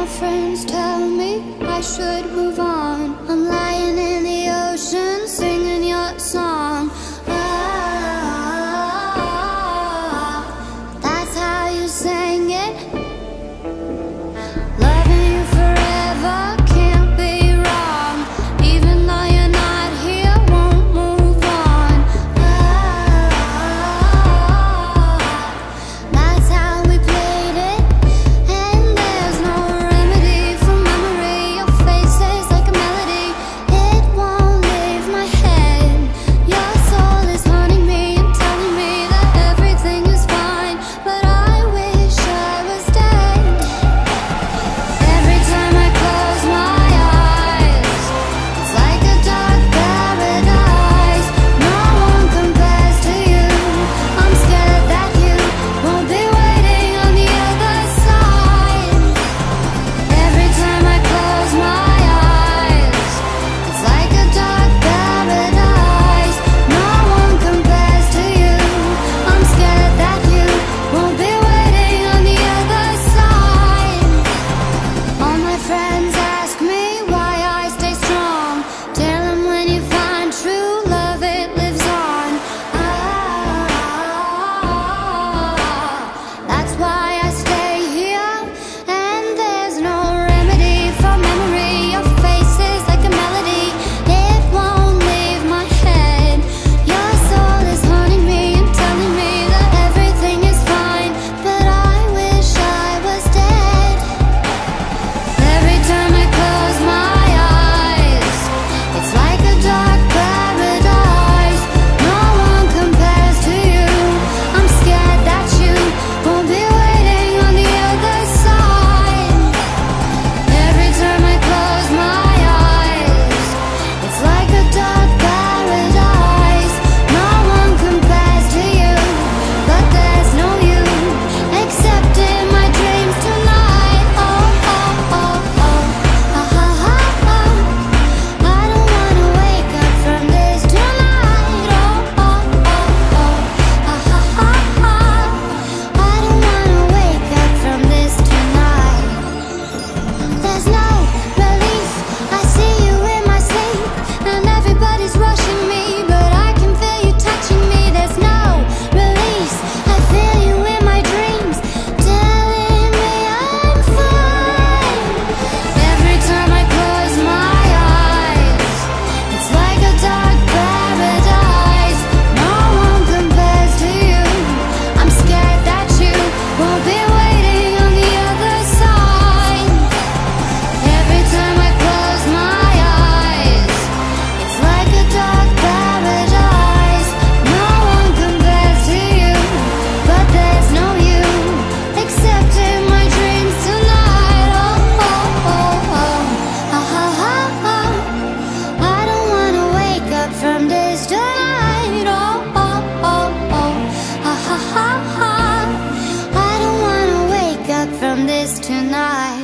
my friends tell me I should move on. I'm lying in the ocean singing your song. That's how you sang it. Loving you forever can't be wrong. Even though you're not here, won't move on. That's how we played it. And there's no remedy for memory. Your face is like a melody. It won't leave my head. Your soul is haunting me and telling me that everything is fine, but I wish I was dead. Every time I close my eyes, it's like a dark paradise. No one compares to you. I'm scared that you won't be waiting on the other side. Every time I close my eyes, it's like a dark paradise. No one compares to you. I'm scared that you won't be waiting on the other side. All my friends ask me why I stay strong. Tell them when you find true love, it lives on. That's why I stay here. And there's no remedy for memory. Your face is like a melody. It won't leave my head. Your soul is haunting me and telling me that everything is fine, but I wish I was dead. Every time I close my eyes, it's like a dark paradise. No one compares to you. I'm scared that you won't be waiting on the other side. Every time I close my eyes, it's like a dark paradise. No one compares to you, but there's no you except in my dreams tonight. Oh, oh, oh, oh. I don't wanna wake up from this tonight. Oh, oh, oh, oh. I don't wanna wake up from this tonight. There's no relief. I see you in my sleep, and everybody's rushing me, but I can feel you touching me. There's no release. I feel you in my dreams, telling me I'm fine. Every time I close my eyes, it's like a dark paradise. No one compares to you. I'm scared that you won't be waiting on the other side. Every time I close my eyes, it's like a dark paradise. No one compares to you, but there's no you except in my dreams tonight. Oh, oh, oh, oh. I don't wanna wake up from this tonight. Oh, oh, oh, oh. I don't wanna wake up from this tonight.